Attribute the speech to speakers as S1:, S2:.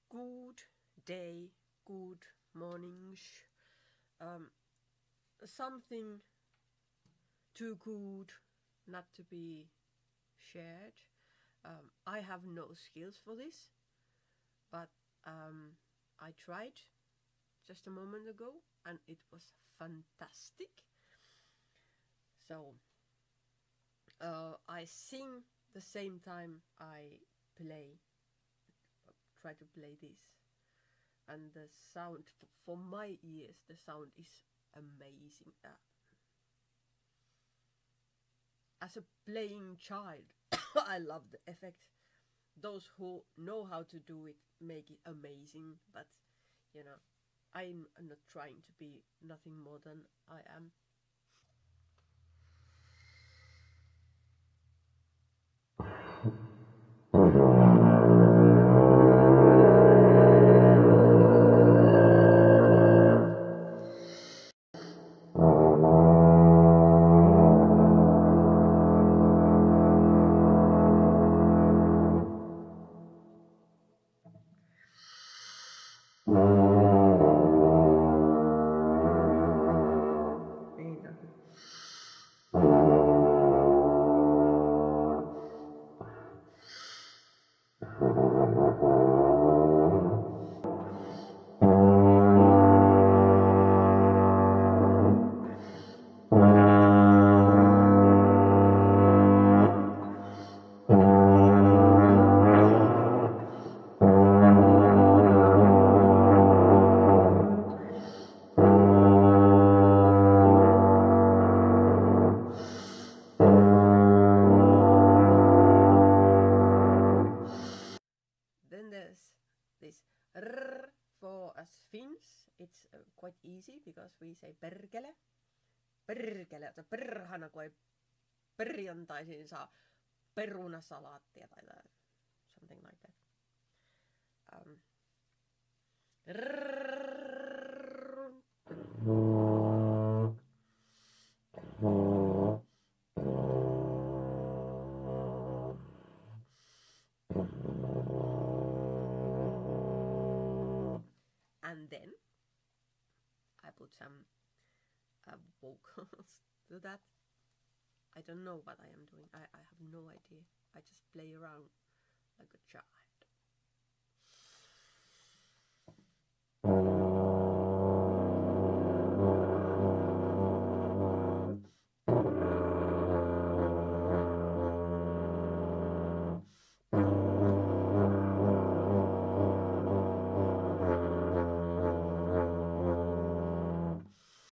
S1: Good day, good mornings. Something too good not to be shared. I have no skills for this, but I tried just a moment ago and it was fantastic. So I sing the same time I try to play this, and the sound for my ears, the sound is amazing. As a playing child, I love the effect. Those who know how to do it make it amazing, but you know, I'm not trying to be nothing more than I am. Then there's this r for us Finns. It's quite easy because we say perkele. Perkele, että perhana kun ei perjantaisin saa perunasalaattia tai something like that. And then I put some vocals to that. I don't know what I am doing. I have no idea. I just play around like a child.